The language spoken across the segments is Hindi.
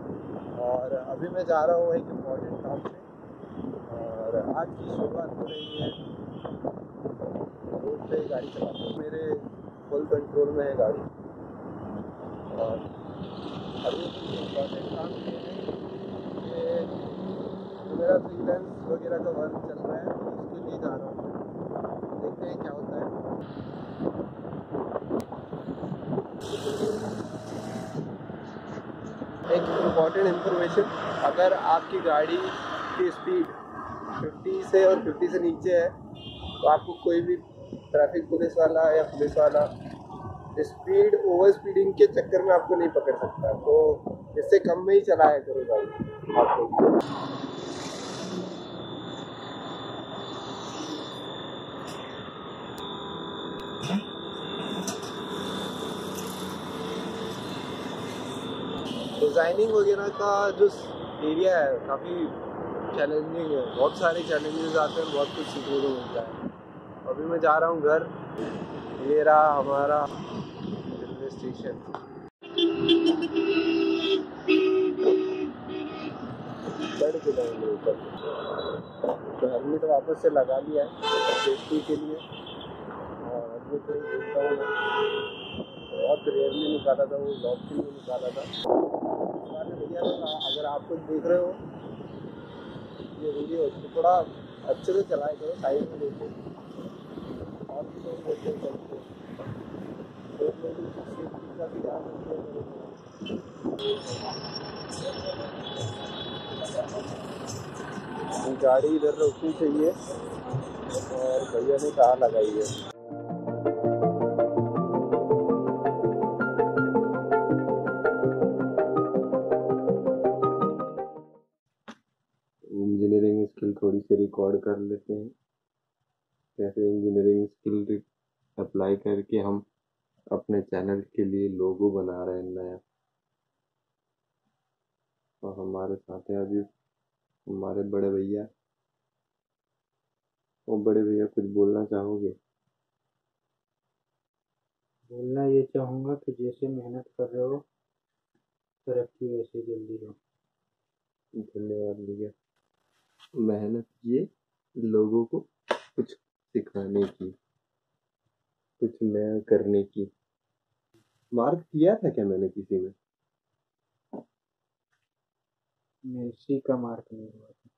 और अभी मैं जा रहा हूँ एक इम्पोर्टेंट काम से, और आज की शुरुआत हो रही है। रोड पे गाड़ी चलाता हूँ, मेरे फुल कंट्रोल में है गाड़ी। और अभी इम्पोर्टेंट काम ये है कि जो मेरा फ्रीलांस वगैरह का वर्क चल रहा है, उसके लिए जा रहा हूँ। देखते हैं क्या होता है। एक इम्पॉर्टेंट इन्फॉर्मेशन, अगर आपकी गाड़ी की स्पीड 50 से और 50 से नीचे है तो आपको कोई भी ट्रैफिक पुलिस वाला या पुलिस वाला स्पीड ओवर स्पीडिंग के चक्कर में आपको नहीं पकड़ सकता। तो इससे कम में ही चलाया करो गाड़ी आपको। डिज़ाइनिंग वगैरह का जो एरिया है काफ़ी चैलेंजिंग है, बहुत सारे चैलेंजेस आते हैं, बहुत कुछ सीखने को मिलता है। अभी मैं जा रहा हूँ घर। ये रहा हमारा रेलवे स्टेशन। चढ़ के जाएंगे ऊपर, तो हेलमेट वापस से लगा लिया है सेफ्टी के लिए। और अभी कहीं घूमता हूँ मैं, बहुत रेयरली निकाला था, वो लॉक के लिए निकाला था। इस बार भैया अगर आप कुछ देख रहे हो ये वीडियो तो थोड़ा अच्छे से चलाए करो, साइड में देखो और भी लोग देखते चलते लोग सेफ्टी का भी ध्यान रखते हैं। गाड़ी इधर रोकनी चाहिए और भैया ने कहा लगाई है। इंजीनियरिंग स्किल थोड़ी सी रिकॉर्ड कर लेते हैं, कैसे इंजीनियरिंग स्किल अप्लाई करके हम अपने चैनल के लिए लोगो बना रहे हैं नया। और हमारे साथ हैं अभी हमारे बड़े भैया। वो बड़े भैया कुछ बोलना चाहोगे? बोलना ये चाहूँगा कि जैसे मेहनत कर रहे हो तरक्की वैसे जल्दी हो। धन्यवाद भैया। मेहनत ये लोगों को कुछ सिखाने की, कुछ नया करने की। मार्क किया था क्या मैंने किसी में? मेसी का मार्क नहीं हुआ था।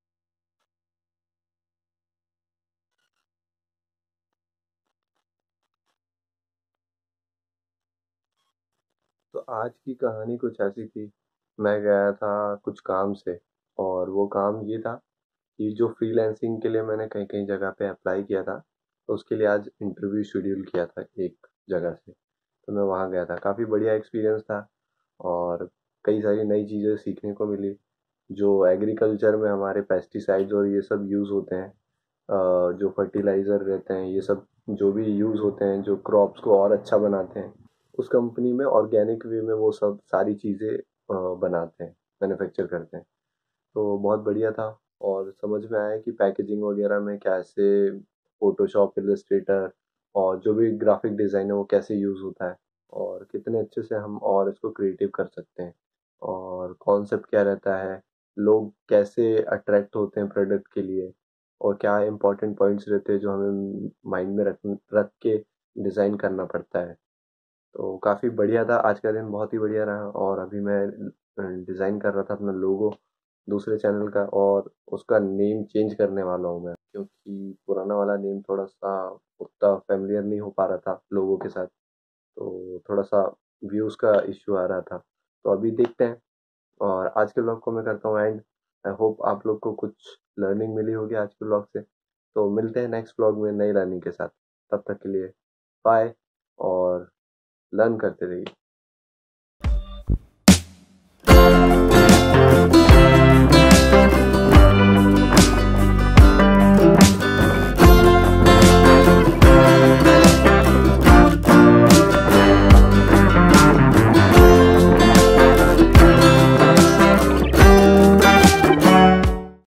तो आज की कहानी कुछ ऐसी थी। मैं गया था कुछ काम से, और वो काम ये था कि जो फ्रीलांसिंग के लिए मैंने कहीं कहीं जगह पे अप्लाई किया था, तो उसके लिए आज इंटरव्यू शेड्यूल किया था एक जगह से। तो मैं वहाँ गया था, काफ़ी बढ़िया एक्सपीरियंस था और कई सारी नई चीज़ें सीखने को मिली। जो एग्रीकल्चर में हमारे पेस्टिसाइड्स और ये सब यूज़ होते हैं, जो फर्टिलाइज़र रहते हैं, ये सब जो भी यूज़ होते हैं जो क्रॉप्स को और अच्छा बनाते हैं, उस कंपनी में ऑर्गेनिक वे में वो सब सारी चीज़ें बनाते हैं, मैन्युफैक्चर करते हैं। तो बहुत बढ़िया था। और समझ में आया कि पैकेजिंग वगैरह में कैसे फोटोशॉप, इलस्ट्रेटर और जो भी ग्राफिक डिज़ाइन है वो कैसे यूज़ होता है, और कितने अच्छे से हम और इसको क्रिएटिव कर सकते हैं, और कॉन्सेप्ट क्या रहता है, लोग कैसे अट्रैक्ट होते हैं प्रोडक्ट के लिए, और क्या इंपॉर्टेंट पॉइंट्स रहते हैं जो हमें माइंड में रख के डिज़ाइन करना पड़ता है। तो काफ़ी बढ़िया था, आज का दिन बहुत ही बढ़िया रहा। और अभी मैं डिज़ाइन कर रहा था अपना लोगो दूसरे चैनल का, और उसका नेम चेंज करने वाला हूँ मैं, क्योंकि पुराना वाला नेम थोड़ा सा उतना फैमिलियर नहीं हो पा रहा था लोगों के साथ। तो थोड़ा सा व्यूज़ का इश्यू आ रहा था। तो अभी देखते हैं। और आज के ब्लॉग को मैं करता हूँ एंड। आई होप आप लोग को कुछ लर्निंग मिली होगी आज के ब्लॉग से। तो मिलते हैं नेक्स्ट ब्लॉग में नई लर्निंग के साथ। तब तक के लिए बाय, और लर्न करते रहिए।